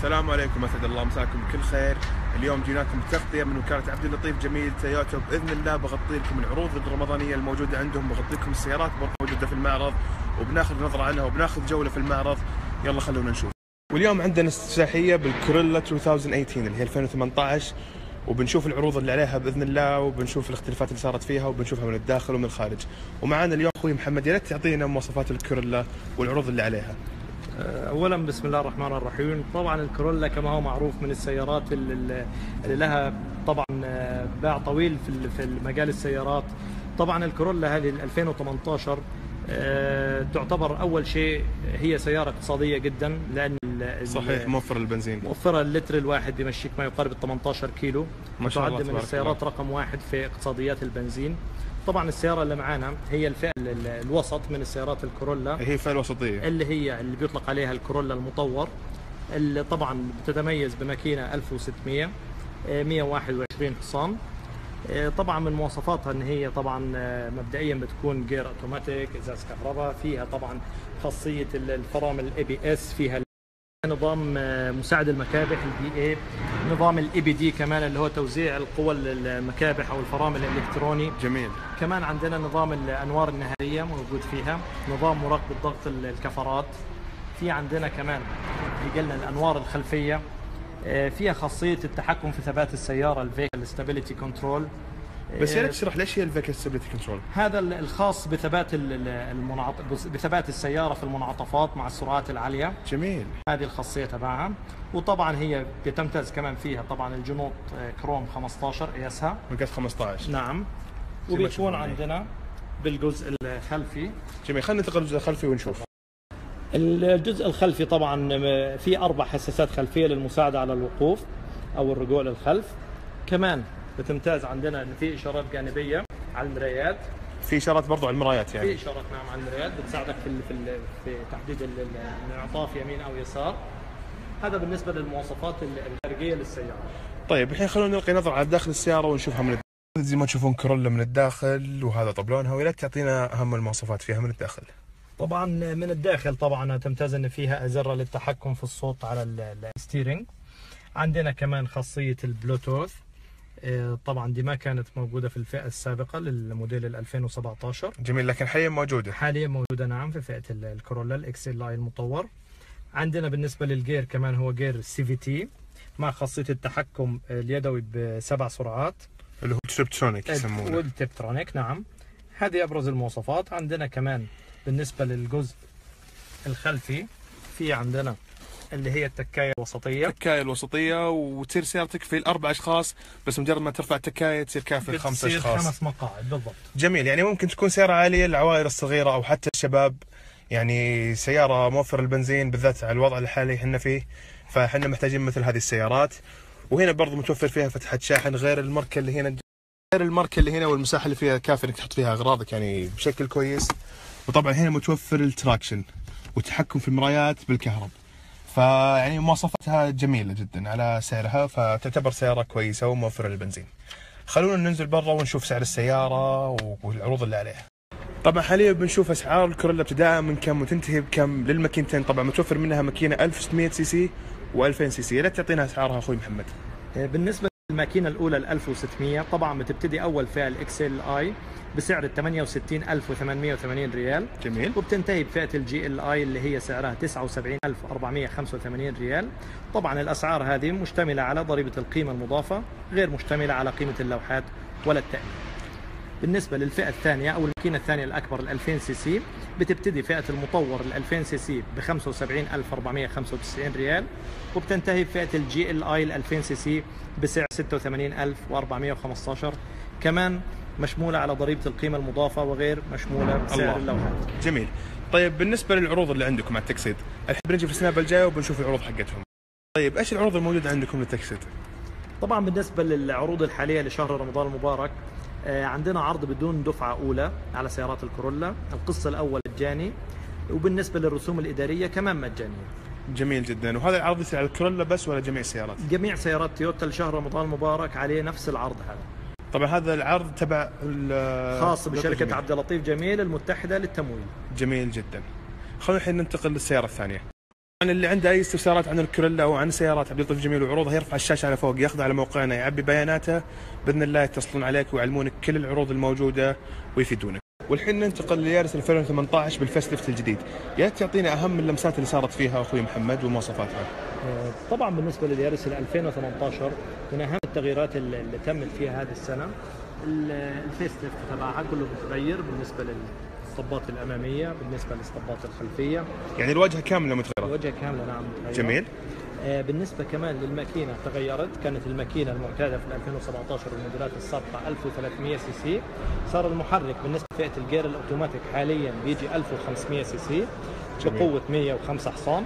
السلام عليكم، اسعد الله مساكم بكل خير. اليوم جيناكم بتغطيه من وكاله عبد اللطيف جميل تويوتا. باذن الله بغطي لكم العروض الرمضانيه الموجوده عندهم، بغطي لكم السيارات الموجوده في المعرض وبناخذ نظره عنها وبناخذ جوله في المعرض. يلا خلونا نشوف. واليوم عندنا افتتاحيه بالكورولا 2018 اللي هي 2018، وبنشوف العروض اللي عليها باذن الله، وبنشوف الاختلافات اللي صارت فيها وبنشوفها من الداخل ومن الخارج. ومعنا اليوم اخوي محمد، يا ريت تعطينا مواصفات الكورولا والعروض اللي عليها. اولا بسم الله الرحمن الرحيم. طبعا الكورولا كما هو معروف من السيارات اللي لها طبعا باع طويل في مجال السيارات. طبعا الكورولا هذه 2018 تعتبر اول شيء هي سياره اقتصاديه جدا، لان صحيح موفر البنزين، موفره اللتر الواحد بيمشيك ما يقارب 18 كيلو، ما شاء الله. تعد من السيارات رقم واحد في اقتصاديات البنزين. طبعا السياره اللي معانا هي الفئه الوسط من السيارات الكورولا، هي الفئه الوسطيه اللي بيطلق عليها الكورولا المطور، اللي طبعا بتتميز بماكينه 1600 121 حصان. طبعا من مواصفاتها ان هي طبعا مبدئيا بتكون جير اوتوماتيك، ازاز كهرباء، فيها طبعا خاصيه الفرامل الاي بي اس، فيها نظام مساعد المكابح البي اي، نظام الاي بي دي كمان اللي هو توزيع القوى المكابح او الفرامل الالكتروني. جميل. كمان عندنا نظام الانوار النهاريه موجود فيها، نظام مراقبه ضغط الكفرات. في عندنا كمان قلنا الانوار الخلفيه، فيها خاصيه التحكم في ثبات السياره، الفيكل ستابيليتي كنترول. بس يا ريت تشرح ليش هي الفيكل ستابيليتي كنترول؟ هذا الخاص بثبات السياره في المنعطفات مع السرعات العاليه. جميل. هذه الخاصيه تبعها. وطبعا هي بتمتاز كمان فيها طبعا الجنوط كروم 15 قياسها مقاس 15. نعم. وبيكون عندنا بالجزء الخلفي. جميل، خلينا ننتقل للجزء الخلفي ونشوف. الجزء الخلفي طبعا في 4 حساسات خلفيه للمساعده على الوقوف او الرجوع للخلف. كمان بتمتاز عندنا ان في اشارات جانبيه على المرايات، في اشارات برضو على المرايات، يعني في اشارات نعم على المرايات بتساعدك في تحديد الانعطاف يمين او يسار. هذا بالنسبه للمواصفات الخارجيه للسياره. طيب الحين خلونا نلقي نظره على داخل السياره ونشوفها من الداخل. زي ما تشوفون كورولا من الداخل، وهذا طبلونها، ولا تعطينا اهم المواصفات فيها من الداخل. طبعا من الداخل طبعا تمتاز ان فيها ازره للتحكم في الصوت على الستيرنج. عندنا كمان خاصيه البلوتوث، طبعا دي ما كانت موجوده في الفئه السابقه للموديل 2017. جميل، لكن حاليا موجوده. حاليا موجوده نعم في فئه الكورولا الاكس ال اي المطور. عندنا بالنسبه للجير كمان هو جير سي في تي مع خاصيه التحكم اليدوي ب7 سرعات، اللي هو التبترونيك يسمونه. والتبترونيك نعم. هذه ابرز المواصفات. عندنا كمان بالنسبه للجزء الخلفي في عندنا اللي هي التكايه الوسطيه. التكايه الوسطيه، وتصير سيارتك في ال4 اشخاص، بس مجرد ما ترفع التكايه تصير كافيه 5 اشخاص. 5 مقاعد بالضبط. جميل، يعني ممكن تكون سياره عاليه للعوائل الصغيره او حتى الشباب، يعني سياره موفر البنزين بالذات على الوضع الحالي احنا فيه، فاحنا محتاجين مثل هذه السيارات. وهنا برضو متوفر فيها فتحه شاحن، غير الماركه اللي هنا والمساحه اللي فيها كافيه انك تحط فيها اغراضك يعني بشكل كويس. وطبعا هنا متوفر التراكشن والتحكم في المرايات بالكهرب، فيعني مواصفاتها جميلة جدا على سعرها، فتعتبر سيارة كويسة وموفرة للبنزين. خلونا ننزل برا ونشوف سعر السيارة والعروض اللي عليها. طبعا حاليا بنشوف اسعار الكورولا ابتداء من كم وتنتهي بكم للماكينتين. طبعا متوفر منها ماكينة 1600 سي سي و2000 سي سي. لا تعطينا اسعارها اخوي محمد. بالنسبة الماكينة الأولى ال 1600 طبعا بتبتدي أول فئة الإكس ال آي بسعر 68880 ريال. جميل. وبتنتهي بفئة الجي ال آي اللي هي سعرها 79485 ريال. طبعا الأسعار هذه مشتملة على ضريبة القيمة المضافة، غير مشتملة على قيمة اللوحات ولا التأمين. بالنسبة للفئة الثانية أو الماكينة الثانية الأكبر ال 2000 سي سي بتبتدي فئة المطور ال 2000 سي سي ب 75495 ريال، وبتنتهي بفئة الجي ال آي ال 2000 سي سي بسعر 86415، كمان مشمولة على ضريبة القيمة المضافة وغير مشمولة بسعر اللوحات. جميل. طيب بالنسبة للعروض اللي عندكم على التكسيد، الحين بنجي في السناب الجاية وبنشوف العروض حقتهم. طيب ايش العروض الموجودة عندكم للتكسيد؟ طبعا بالنسبة للعروض الحالية لشهر رمضان المبارك، عندنا عرض بدون دفعة أولى على سيارات الكورولا، القسط الأول مجاني، وبالنسبة للرسوم الإدارية كمان مجانية. جميل جدا. وهذا العرض يصير على الكورولا بس ولا جميع السيارات؟ جميع سيارات تويوتا لشهر رمضان المبارك عليه نفس العرض هذا. طبعا هذا العرض تبع خاص بشركة عبد اللطيف جميل المتحدة للتمويل. جميل جدا. خلينا الحين ننتقل للسيارة الثانية. اللي عنده اي استفسارات عن الكوريلا او عن سيارات عبد اللطيف جميل وعروضها يرفع الشاشه على فوق، ياخذ على موقعنا، يعبي بياناته، باذن الله يتصلون عليك ويعلمونك كل العروض الموجوده ويفيدونك. والحين ننتقل ليارس 2018 بالفيس ليفت الجديد، يا تعطينا اهم اللمسات اللي صارت فيها اخوي محمد ومواصفاتها. طبعا بالنسبه لليارس 2018 من اهم التغييرات اللي تمت فيها هذه السنه الفيس ليفت تبعها كله متغير بالنسبه للصبات الاماميه، بالنسبه للصبات الخلفيه، يعني الواجهه كامله متغيره. الواجهه كامله نعم متغيره. جميل. بالنسبه كمان للماكينه تغيرت، كانت الماكينه المعتاده في 2017 والموديلات السابقه 1300 سي سي، صار المحرك بالنسبه لفئه الجير الاوتوماتيك حاليا بيجي 1500 سي سي بقوه 105 حصان.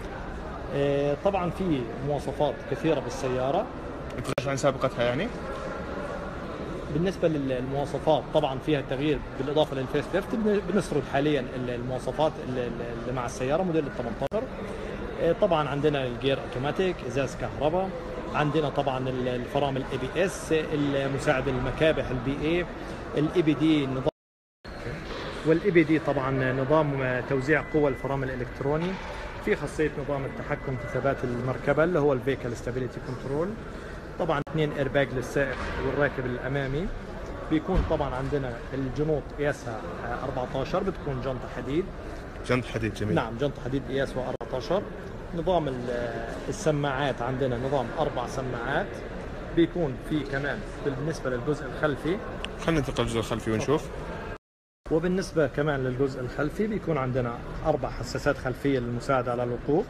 طبعا في مواصفات كثيره بالسياره تختلف عن سابقتها يعني. بالنسبه للمواصفات طبعا فيها تغيير بالاضافه للفيس ليفت. بنسرد حاليا المواصفات اللي مع السياره موديل ال 18. طبعا عندنا الجير اوتوماتيك، ازاز كهرباء، عندنا طبعا الفرامل اي بي اس، المساعد المكابح البي اي، الاي بي دي نظام، والاي بي دي طبعا نظام توزيع قوى الفرامل الالكتروني، في خاصيه نظام التحكم في ثبات المركبه اللي هو الفيكل ستابيليتي كنترول، طبعا 2 ايرباج للسائق والراكب الامامي. بيكون طبعا عندنا الجنوط قياسها 14، بتكون جنطه حديد. جنط حديد جميل. نعم جنط حديد قياسها 14. نظام السماعات عندنا نظام 4 سماعات. بيكون في كمان بالنسبه للجزء الخلفي، خلينا ننتقل للجزء الخلفي ونشوف. وبالنسبه كمان للجزء الخلفي بيكون عندنا 4 حساسات خلفيه للمساعده على الوقوف.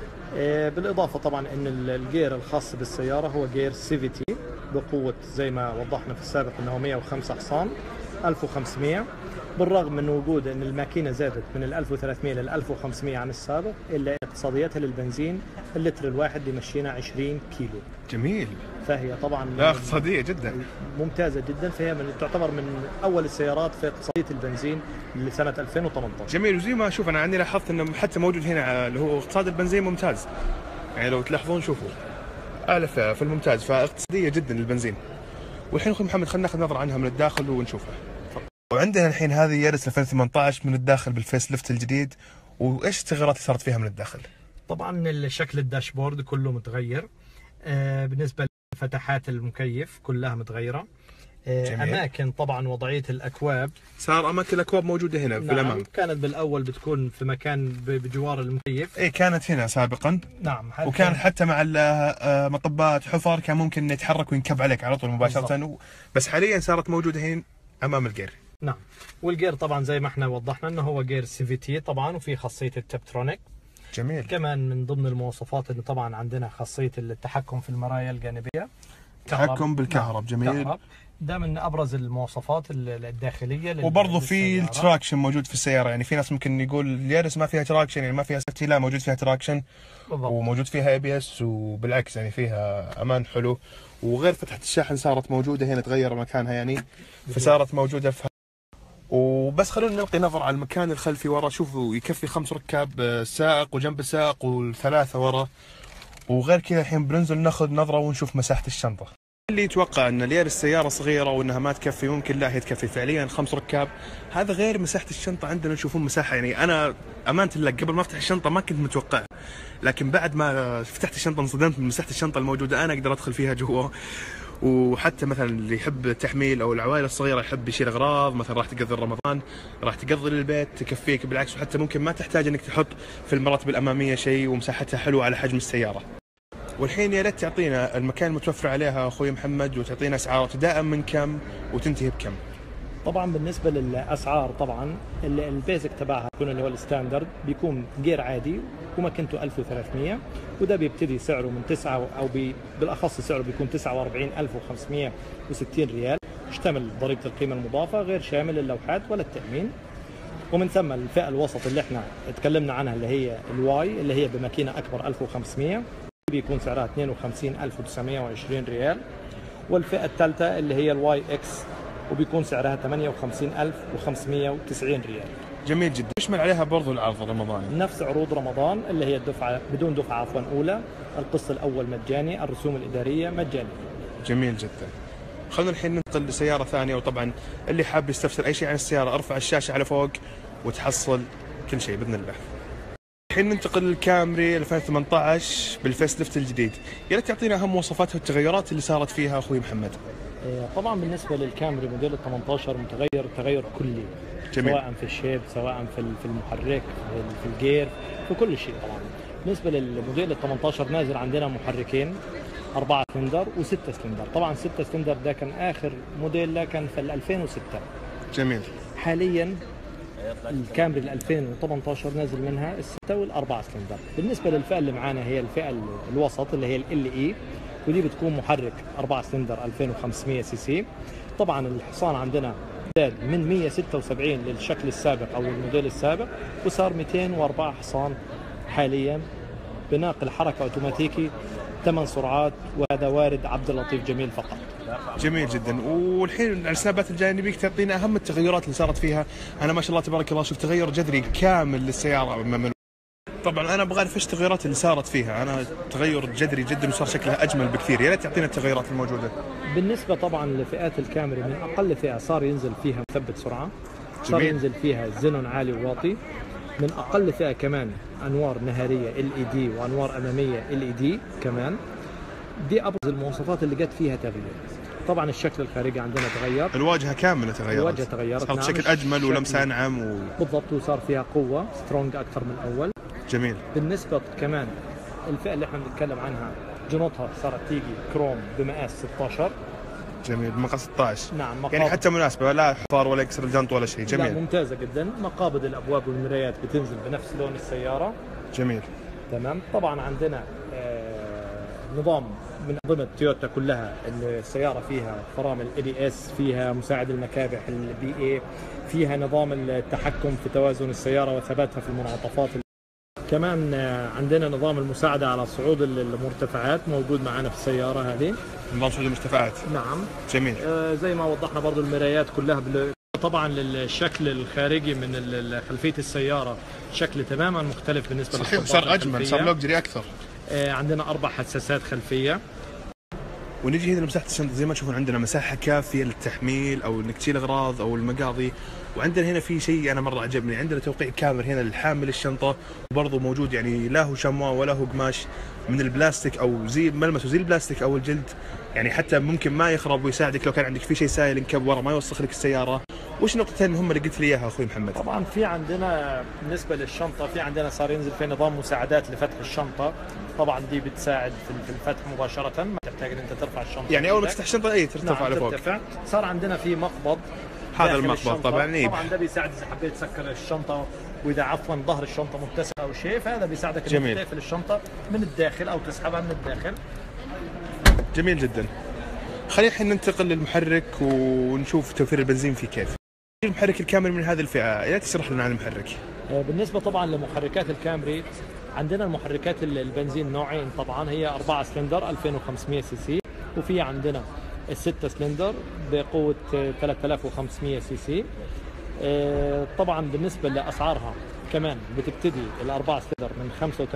بالاضافه طبعا ان الجير الخاص بالسياره هو جير سي في تي بقوه زي ما وضحنا في السابق انه 105 حصان 1500. بالرغم من وجود ان الماكينه زادت من 1300 لل 1500 عن السابق، الا اقتصاديتها للبنزين اللتر الواحد بيمشينا 20 كيلو. جميل. فهي طبعا لا اقتصاديه جدا ممتازه جدا، فهي تعتبر من اول السيارات في اقتصاديه البنزين لسنه 2018. جميل. وزي ما اشوف انا عندي لاحظت انه حتى موجود هنا اللي هو اقتصاد البنزين ممتاز، يعني لو تلاحظون شوفوا اعلى في الممتاز، فاقتصاديه جدا البنزين. والحين اخوي محمد خلينا ناخذ نظره عنها من الداخل ونشوفها. وعندنا الحين هذه يارس 2018 من الداخل بالفيس ليفت الجديد، وايش التغييرات اللي صارت فيها من الداخل؟ طبعا الشكل الداشبورد كله متغير. بالنسبه لفتحات المكيف كلها متغيره. اماكن طبعا وضعيه الاكواب، صار اماكن الاكواب موجوده هنا في الامام. كانت بالاول بتكون في مكان بجوار المكيف. اي كانت هنا سابقا. نعم. وكانت حتى مع المطبات حفر كان ممكن يتحرك وينكب عليك على طول مباشره. بس حاليا صارت موجوده هنا امام الجير. نعم. والجير طبعا زي ما احنا وضحنا انه هو جير سي في تي طبعا، وفي خاصيه التبترونيك. جميل. كمان من ضمن المواصفات انه طبعا عندنا خاصيه التحكم في المرايا الجانبيه، تحكم بالكهرب. جميل. كهرب. ده من ابرز المواصفات الداخليه. وبرضه في التراكشن موجود في السياره، يعني في ناس ممكن يقول اليارس ما فيها تراكشن يعني ما فيها سيفتي، لا موجود فيها تراكشن. بالضبط. وموجود فيها اي بي اس، وبالعكس يعني فيها امان حلو. وغير فتحه الشاحن صارت موجوده هنا، تغير مكانها يعني، فصارت موجوده في. وبس خلونا نلقي نظر على المكان الخلفي ورا. شوفوا يكفي 5 ركاب، سائق وجنب السائق والثلاثه ورا. وغير كذا الحين بننزل ناخذ نظره ونشوف مساحه الشنطه. اللي يتوقع ان اليارس سياره صغيره وانها ما تكفي، ممكن لا هي تكفي فعليا 5 ركاب. هذا غير مساحه الشنطه عندنا نشوفون مساحه، يعني انا امانه الله قبل ما افتح الشنطه ما كنت متوقع، لكن بعد ما فتحت الشنطه انصدمت من مساحه الشنطه الموجوده. انا اقدر ادخل فيها جوا، وحتى مثلا اللي يحب التحميل او العوائل الصغيره يحب يشيل اغراض، مثلا راح تقضي رمضان، راح تقضي للبيت، تكفيك. بالعكس وحتى ممكن ما تحتاج انك تحط في المراتب الاماميه شيء، ومساحتها حلوه على حجم السياره. والحين يا ريت تعطينا المكان المتوفر عليها اخوي محمد، وتعطينا اسعار ابتداء من كم وتنتهي بكم. طبعا بالنسبه للاسعار طبعا البيزك تبعها بيكون اللي هو الستاندرد، بيكون جير عادي وماكينته 1300، وده بيبتدي سعره من 9 او بالاخص سعره بيكون 49560 ريال، يشتمل ضريبه القيمه المضافه غير شامل اللوحات ولا التامين. ومن ثم الفئه الوسط اللي احنا اتكلمنا عنها اللي هي الواي اللي هي بماكينه اكبر 1500 بيكون سعرها 52920 ريال. والفئه الثالثه اللي هي الواي اكس وبيكون سعرها 58590 ريال. جميل جدا. يشمل عليها برضو العرض الرمضاني، نفس عروض رمضان اللي هي الدفعه بدون دفعه عفوا اولى، القسط الاول مجاني، الرسوم الاداريه مجانيه. جميل جدا. خلينا الحين ننتقل لسياره ثانيه، وطبعا اللي حاب يستفسر اي شيء عن السياره ارفع الشاشه على فوق وتحصل كل شيء باذن الله. الحين ننتقل للكامري 2018 بالفيس ليفت الجديد، يا ريت تعطينا اهم مواصفاتها والتغيرات اللي صارت فيها اخوي محمد. طبعا بالنسبه للكامري موديل ال 18 متغير تغير كلي. جميل. سواء في الشيب، سواء في المحرك، في الجير، في كل شيء طبعا. بالنسبه للموديل ال 18 نازل عندنا محركين 4 سلندر و6 سلندر. طبعا 6 سلندر ده كان اخر موديل له كان في 2006. جميل. حاليا الكامري ال 2018 نازل منها ال6 وال4 سلندر. بالنسبه للفئه اللي معانا هي الفئه الوسط اللي هي ال اي، ودي بتكون محرك 4 سلندر 2500 سي سي. طبعا الحصان عندنا زاد من 176 للشكل السابق او الموديل السابق، وصار 204 حصان حاليا بناقل حركه اوتوماتيكي 8 سرعات، وهذا وارد عبد اللطيف جميل فقط. جميل جدا. والحين على السنابات الجانبية تعطينا اهم التغيرات اللي صارت فيها. انا ما شاء الله تبارك الله شوف تغير جذري كامل للسياره. طبعا انا ابغى اعرف ايش التغيرات اللي صارت فيها. انا تغير جذري جدا وصار شكلها اجمل بكثير، يا ريت تعطينا التغيرات الموجوده. بالنسبه طبعا لفئات الكامري، من اقل فئه صار ينزل فيها مثبت سرعه، صار ينزل فيها زنون عالي وواطي. من اقل فئه كمان انوار نهاريه LED وانوار اماميه LED كمان. دي ابرز المواصفات اللي جت فيها تغيير. طبعا الشكل الخارجي عندنا تغير، الواجهه كامله تغيرت، الواجهه تغيرت، صارت شكل اجمل ولمسه انعم بالضبط، وصار فيها قوه سترونج اكثر من الاول. جميل. بالنسبه كمان الفئه اللي احنا بنتكلم عنها، جنوطها صارت تيجي كروم بمقاس 16. جميل. بمقاس 16. نعم. يعني حتى مناسبه، لا حفار ولا يكسر الجنط ولا شيء. جميل. لا ممتازه جدا. مقابض الابواب والمرايات بتنزل بنفس لون السياره. جميل. تمام. طبعا عندنا نظام من انظمه تويوتا كلها. السياره فيها فرامل ABS، فيها مساعد المكابح BA، فيها نظام التحكم في توازن السياره وثباتها في المنعطفات. كمان عندنا نظام المساعده على صعود المرتفعات موجود معنا في السياره هذه. نظام صعود المرتفعات. نعم. جميل. زي ما وضحنا برضو المرايات كلها طبعا الشكل الخارجي من خلفيه السياره شكل تماما مختلف بالنسبه صحيح. صار اجمل، صار لوكجري اكثر. عندنا 4 حساسات خلفيه. ونجي هنا لمساحه الشنطه، زي ما تشوفون عندنا مساحه كافيه للتحميل او انك تشيل اغراض او المقاضي. وعندنا هنا في شيء انا مره عجبني، عندنا توقيع كامل هنا للحامل الشنطه، وبرضه موجود يعني لا هو شموع ولا هو قماش من البلاستيك او زي ملمسه زي البلاستيك او الجلد، يعني حتى ممكن ما يخرب ويساعدك لو كان عندك في شيء سائل انكب ورا ما يوسخ لك السياره. وش النقطتين هم اللي قلت لي اياها اخوي محمد؟ طبعا في عندنا بالنسبه للشنطه، في عندنا صار ينزل في نظام مساعدات لفتح الشنطه. طبعا دي بتساعد في الفتح مباشره، ما تحتاج ان انت ترفع الشنطه. يعني اول ما تفتح الشنطه اي ترتفع لفوق. ترتفع. صار عندنا في مقبض، هذا المقبض طبعا. طبعا ده بيساعد اذا حبيت تسكر الشنطه، واذا عفوا ظهر الشنطه متسع او شيء، فهذا بيساعدك انك تقفل الشنطه من الداخل او تسحبها من الداخل. جميل جدا. خلينا الحين ننتقل للمحرك ونشوف توفير البنزين فيه كيف. المحرك الكامري من هذه الفئه، يا تشرح لنا عن المحرك. بالنسبه طبعا لمحركات الكامري، عندنا المحركات البنزين نوعين. طبعا هي 4 سلندر 2500 سي سي، وفي عندنا ال6 سلندر بقوه 3500 سي سي. طبعا بالنسبه لاسعارها كمان بتبتدي ال4 سلندر من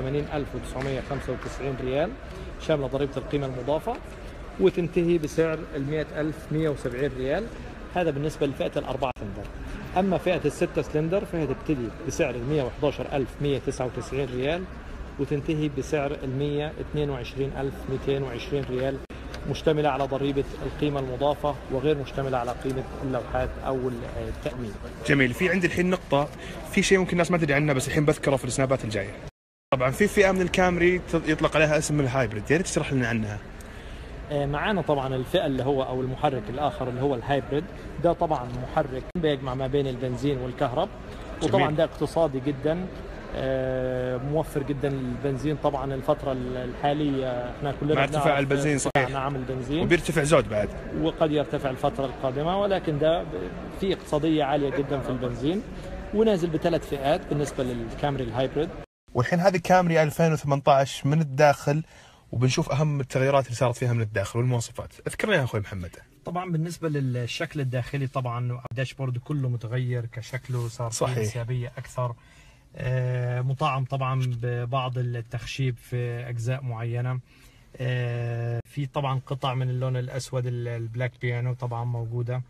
85995 ريال شامله ضريبه القيمه المضافه، وتنتهي بسعر ال 100,170 ريال. هذا بالنسبه لفئه ال4 سلندر. اما فئه ال6 سلندر فهي تبتدي بسعر ال 111,199 ريال وتنتهي بسعر ال 122,220 ريال، مشتمله على ضريبه القيمه المضافه وغير مشتمله على قيمه اللوحات او التامين. جميل. في عندي الحين نقطه، في شيء ممكن الناس ما تدري عنه بس الحين بذكره في السنابات الجايه. طبعا في فئه من الكامري يطلق عليها اسم الهايبريد، يا ريت تشرح لنا عنها. معانا طبعا الفئه اللي هو او المحرك الاخر اللي هو الهايبريد. ده طبعا محرك بيجمع ما بين البنزين والكهرب، وطبعا ده اقتصادي جدا، موفر جدا للبنزين. طبعا الفتره الحاليه احنا كلنا مع ارتفاع البنزين صحيح، نعم البنزين، وبيرتفع زود بعد، وقد يرتفع الفتره القادمه، ولكن ده في اقتصاديه عاليه جدا في البنزين. ونازل بثلاث فئات بالنسبه للكامري الهايبريد. والحين هذه كامري 2018 من الداخل، وبنشوف اهم التغييرات اللي صارت فيها من الداخل والمواصفات. اذكرنا يا اخوي محمد. طبعا بالنسبه للشكل الداخلي، طبعا الداشبورد كله متغير كشكله، صار فيه انسيابيه اكثر، مطعم طبعا ببعض التخشيب في اجزاء معينه، في طبعا قطع من اللون الاسود البلاك بيانو طبعا موجوده.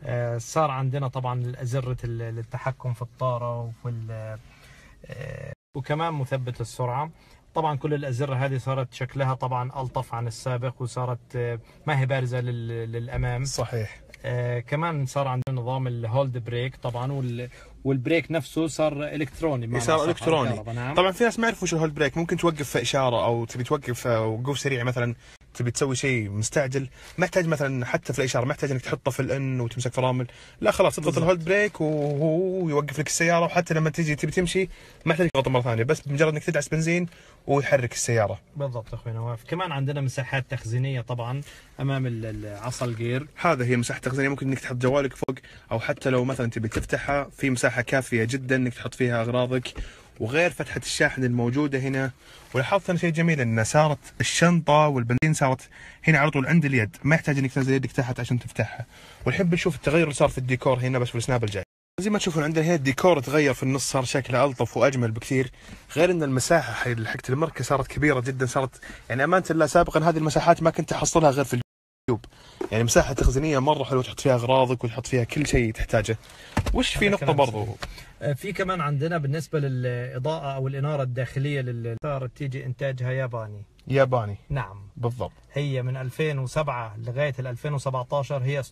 صار عندنا طبعا أزرة التحكم في الطاره وكمان مثبت السرعة. طبعا كل الأزرة هذه صارت شكلها طبعا ألطف عن السابق، وصارت ما هي بارزة للأمام. صحيح. كمان صار عندنا نظام الهولد بريك طبعا، والبريك نفسه صار الكتروني. صار الكتروني. نعم. طبعا في ناس ما يعرفوا شو الهولد بريك، ممكن توقف في اشاره او تبي توقف وقوف سريع مثلا، تبي تسوي شيء مستعجل، ما يحتاج مثلا حتى في الاشاره ما يحتاج انك تحطه في الان وتمسك فرامل، لا خلاص تضغط الهولد بريك وهو يوقف لك السياره، وحتى لما تجي تبي تمشي ما يحتاج تضغط مره ثانيه، بس بمجرد انك تدعس بنزين ويحرك السياره. بالضبط اخوي نواف. كمان عندنا مساحات تخزينيه طبعا امام عصا الجير. هذا هي مساحه تخزينيه، ممكن انك تحط جوالك فوق، او حتى لو مثلا تبي تفتحها في مساحه كافيه جدا انك تحط فيها اغراضك، وغير فتحه الشاحن الموجوده هنا. ولاحظت انا شيء جميل ان صارت الشنطه والبنزين صارت هنا على طول عند اليد، ما يحتاج انك تنزل يدك تحت عشان تفتحها. والحين بنشوف التغير اللي صار في الديكور هنا بس في السناب الجاي. زي ما تشوفون عندنا هنا الديكور تغير في النص، صار شكله الطف واجمل بكثير، غير ان المساحه حقت المركز صارت كبيره جدا. صارت يعني امانه الله سابقا هذه المساحات ما كنت احصلها غير في اليوتيوب، يعني مساحه تخزينيه مره حلوه تحط فيها اغراضك وتحط فيها كل شيء تحتاجه. وش في نقطه برضو في كمان عندنا بالنسبه للاضاءه او الاناره الداخليه صارت تيجي انتاجها ياباني. نعم بالضبط. هي من 2007 لغايه 2017 هي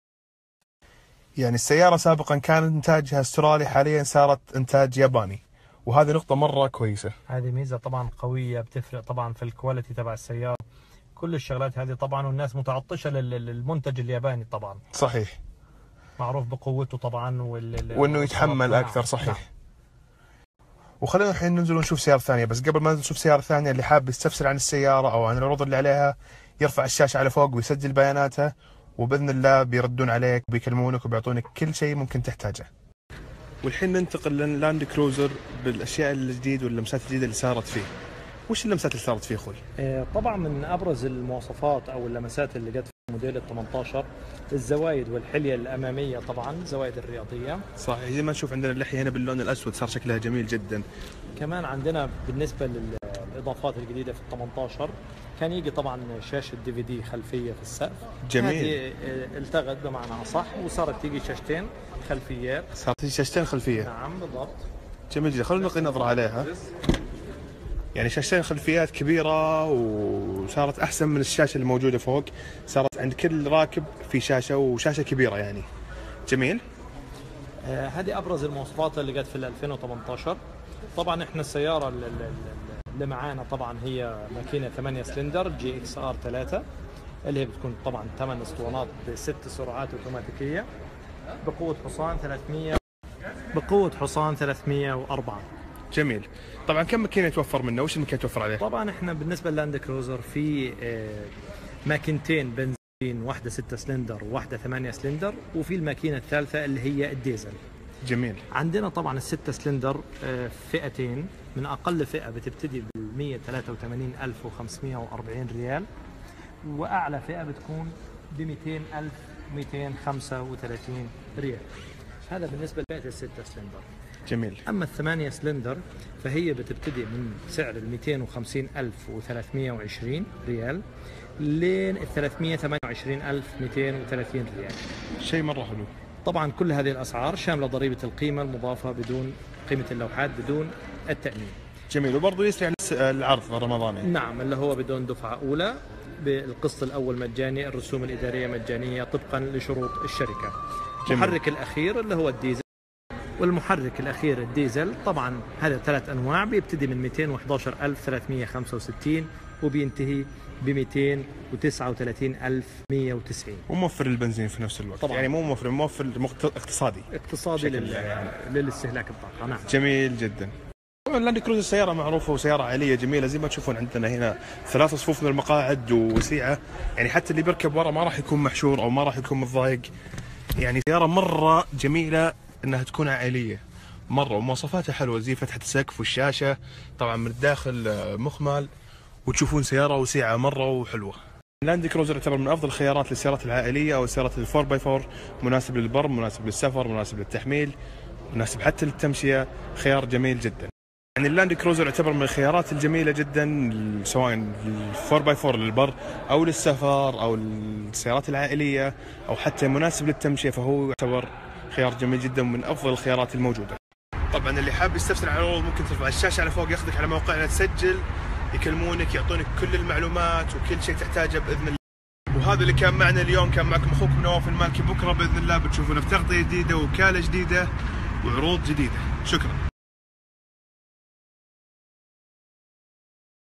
يعني السيارة سابقا كان انتاجها استرالي، حاليا صارت انتاج ياباني، وهذه نقطة مرة كويسة. هذه ميزة طبعا قوية بتفرق طبعا في الكواليتي تبع السيارة، كل الشغلات هذه طبعا، والناس متعطشة للمنتج الياباني طبعا. صحيح. معروف بقوته طبعا وانه يتحمل اكثر. صحيح. نعم. وخلينا الحين ننزل ونشوف سيارة ثانية، بس قبل ما نشوف سيارة ثانية اللي حاب يستفسر عن السيارة او عن العروض اللي عليها يرفع الشاشة على فوق ويسجل بياناتها، وباذن الله بيردون عليك وبيكلمونك وبيعطونك كل شيء ممكن تحتاجه. والحين ننتقل للاند كروزر بالاشياء الجديده واللمسات الجديده اللي صارت فيه. وش اللمسات اللي صارت فيه اخوي؟ طبعا من ابرز المواصفات او اللمسات اللي جت في موديل ال 18 الزوايد والحليه الاماميه، طبعا الزوايد الرياضيه. صحيح. زي ما نشوف عندنا اللحيه هنا باللون الاسود صار شكلها جميل جدا. كمان عندنا بالنسبه للاضافات الجديده في ال 18 كان يجي طبعا شاشه DVD خلفيه في السقف. جميل. هذه التغت بمعنى اصح، وصارت تيجي شاشتين خلفيات. صارت تيجي شاشتين خلفيه. نعم بالضبط. جميل جدا. خلونا نلقي نظره عليها. يعني شاشتين خلفيات كبيره، وصارت احسن من الشاشه الموجوده فوق، صارت عند كل راكب في شاشه، وشاشه كبيره يعني. جميل. هذه ابرز المواصفات اللي جت في ال 2018. طبعا احنا السياره اللي معانا طبعا هي ماكينه 8 سلندر GXR 3 اللي هي بتكون طبعا 8 اسطوانات ب6 سرعات اوتوماتيكيه بقوه حصان 304. جميل. طبعا كم ماكينه يتوفر منه؟ وش الماكينه يتوفر عليه؟ طبعا احنا بالنسبه للاند كروزر في ماكينتين بنزين، واحده 6 سلندر وواحده 8 سلندر، وفي الماكينه الثالثه اللي هي الديزل. جميل. عندنا طبعا ال6 سلندر فئتين، من اقل فئه بتبتدي بال 183,540 ريال، واعلى فئه بتكون ب 200,235 ريال. هذا بالنسبه لفئه ال6 سلندر. جميل. اما ال8 سلندر فهي بتبتدي من سعر ال 250,320 ريال لين ال 328,230 ريال. شيء مره حلو. طبعا كل هذه الاسعار شامله ضريبه القيمه المضافه بدون قيمه اللوحات بدون التامين. جميل. وبرضه يسري العرض الرمضاني. نعم، اللي هو بدون دفعه اولى، بالقسط الاول مجاني، الرسوم الاداريه مجانيه طبقا لشروط الشركه. المحرك الاخير اللي هو الديزل، والمحرك الاخير الديزل طبعا هذا 3 انواع، بيبتدي من 211,365 وبينتهي ب 239,190. وموفر البنزين في نفس الوقت. طبعا. يعني مو موفر اقتصادي للاستهلاك الطاقه. نعم. جميل جدا. طبعا اللاند كروزر سياره معروفه وسياره عائليه جميله، زي ما تشوفون عندنا هنا 3 صفوف من المقاعد ووسيعه، يعني حتى اللي بيركب ورا ما راح يكون محشور او ما راح يكون متضايق. يعني سياره مره جميله انها تكون عائليه مره، ومواصفاتها حلوه زي فتحه السقف والشاشه طبعا من الداخل مخمل، وتشوفون سياره وسيعه مره وحلوه. اللاند كروزر يعتبر من افضل الخيارات للسيارات العائليه او السيارات ال4 باي 4، مناسب للبر، مناسب للسفر، مناسب للتحميل، مناسب حتى للتمشيه، خيار جميل جدا. يعني اللاند كروزر يعتبر من الخيارات الجميله جدا، سواء ال4 باي 4 للبر او للسفر او السيارات العائليه او حتى مناسب للتمشيه، فهو يعتبر خيار جميل جدا من افضل الخيارات الموجوده. طبعا اللي حاب يستفسر عن العروض ممكن ترفع الشاشه على فوق، ياخذك على موقعنا، تسجل، يكلمونك، يعطونك كل المعلومات وكل شيء تحتاجه باذن الله. وهذا اللي كان معنا اليوم، كان معكم اخوكم نواف المالكي. بكره باذن الله بتشوفونا في تغطيه جديده وكاله جديده وعروض جديده. شكرا.